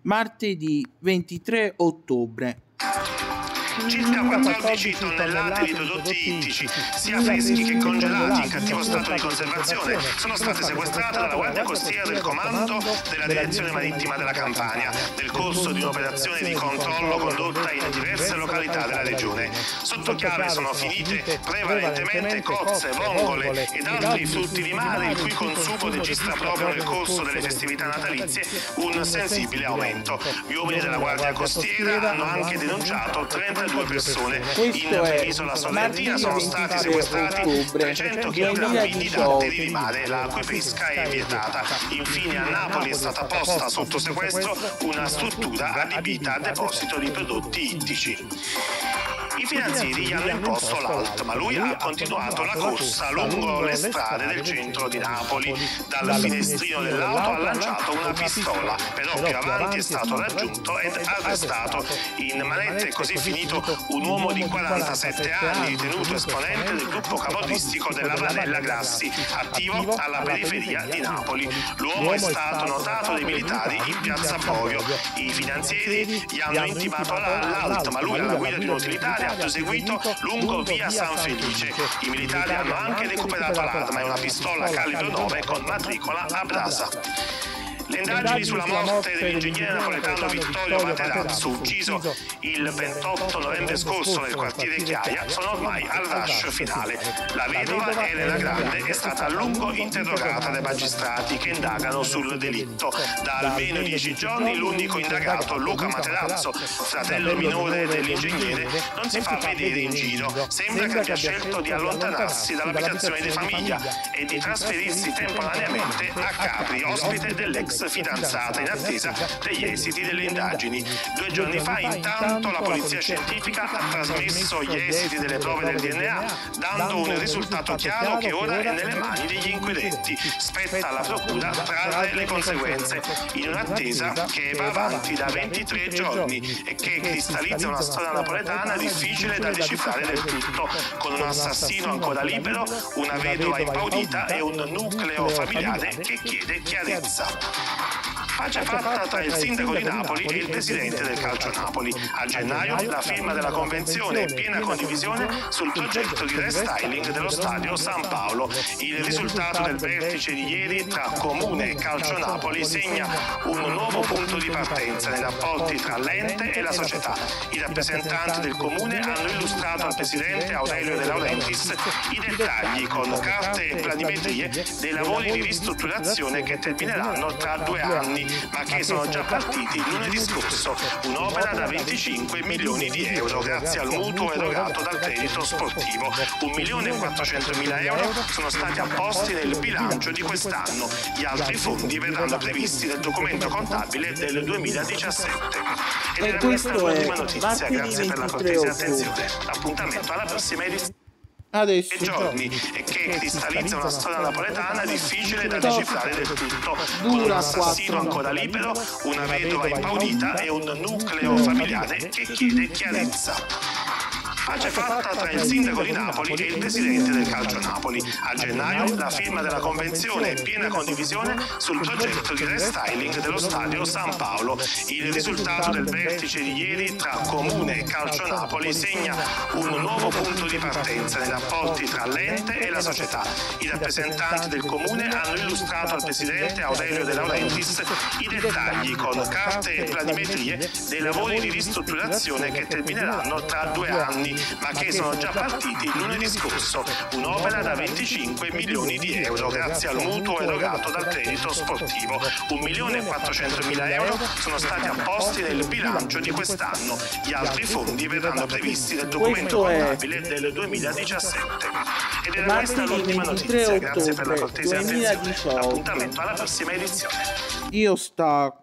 martedì 23 ottobre. Circa 14 tonnellate di prodotti ittici, sia freschi che congelati in cattivo stato di conservazione, sono state sequestrate dalla Guardia Costiera del Comando della Direzione Marittima della Campania nel corso di un'operazione di controllo condotta in diverse località della regione. Sotto chiave sono finite prevalentemente cozze, vongole ed altri frutti di mare, il cui consumo registra proprio nel corso delle festività natalizie un sensibile aumento. Gli uomini della Guardia Costiera hanno anche denunciato 32 persone. In penisola sorrentina sono stati sequestrati 300 kg di datteri di mare, la cui pesca è vietata. Infine a Napoli è stata posta sotto sequestro una struttura adibita a deposito di prodotti ittici. I finanzieri gli hanno imposto l'alt, ma lui ha continuato la corsa lungo le strade del centro di Napoli. Dal finestrino dell'auto ha lanciato una pistola, però più avanti è stato raggiunto ed arrestato. In manette è così finito un uomo di 47 anni, ritenuto esponente del gruppo camorristico della Varella Grassi, attivo alla periferia di Napoli. L'uomo è stato notato dai militari in piazza Borio. I finanzieri gli hanno intimato l'alt, ma lui alla guida di un utilitario ha proseguito lungo via San Felice. I militari hanno anche recuperato l'arma e una pistola calibro 9 con matricola a brasa. Le indagini sulla morte dell'ingegnere napoletano Vittorio Materazzo, ucciso il 28 novembre scorso nel quartiere Chiaia, sono ormai al rush finale. La vedova Elena Grande è stata a lungo interrogata dai magistrati che indagano sul delitto. Da almeno 10 giorni l'unico indagato, Luca Materazzo, fratello minore dell'ingegnere, non si fa vedere in giro. Sembra che abbia scelto di allontanarsi dall'abitazione di famiglia e di trasferirsi temporaneamente a Capri, ospite dell'ex fidanzata, in attesa degli esiti delle indagini. 2 giorni fa, intanto, la polizia scientifica ha trasmesso gli esiti delle prove del DNA, dando un risultato chiaro che ora è nelle mani degli inquirenti. Spetta alla procura trarre le conseguenze, in un'attesa che va avanti da 23 giorni e che cristallizza una storia napoletana difficile da decifrare del tutto, con un assassino ancora libero, una vedova impaurita e un nucleo familiare che chiede chiarezza. Pace fatta tra il sindaco di Napoli e il presidente del Calcio Napoli. A gennaio la firma della convenzione e piena condivisione sul progetto di restyling dello stadio San Paolo. Il risultato del vertice di ieri tra Comune e Calcio Napoli segna un nuovo punto di partenza nei rapporti tra l'ente e la società. I rappresentanti del Comune hanno illustrato al presidente Aurelio De Laurentiis i dettagli con carte e planimetrie dei lavori di ristrutturazione che termineranno tra 2 anni, ma che sono già partiti lunedì scorso. Un'opera da 25 milioni di euro grazie al mutuo erogato dal credito sportivo. 1.400.000 euro sono stati apposti nel bilancio di quest'anno. Gli altri fondi verranno previsti nel documento contabile del 2017. Ed era questa l'ultima notizia. Grazie per la cortese attenzione. Appuntamento alla prossima edizione. Adesso Giorni e che cristallizza una storia napoletana difficile da decifrare del tutto, con un assassino ancora libero, una vedova impaurita e un nucleo familiare che chiede chiarezza. Pace fatta tra il sindaco di Napoli e il presidente del Calcio Napoli. A gennaio la firma della convenzione e piena condivisione sul progetto di restyling dello stadio San Paolo. Il risultato del vertice di ieri tra Comune e Calcio Napoli segna un nuovo punto di partenza nei rapporti tra l'ente e la società. I rappresentanti del Comune hanno illustrato al presidente Aurelio De Laurentiis i dettagli con carte e planimetrie dei lavori di ristrutturazione che termineranno tra 2 anni, ma che sono già partiti lunedì scorso. Un'opera da 25 milioni di euro grazie al mutuo erogato dal credito sportivo. 1.400.000 euro sono stati apposti nel bilancio di quest'anno. Gli altri fondi verranno previsti nel documento contabile del 2017. Ed era questa l'ultima notizia. Grazie per la cortese attenzione. Appuntamento alla prossima edizione. io stacco.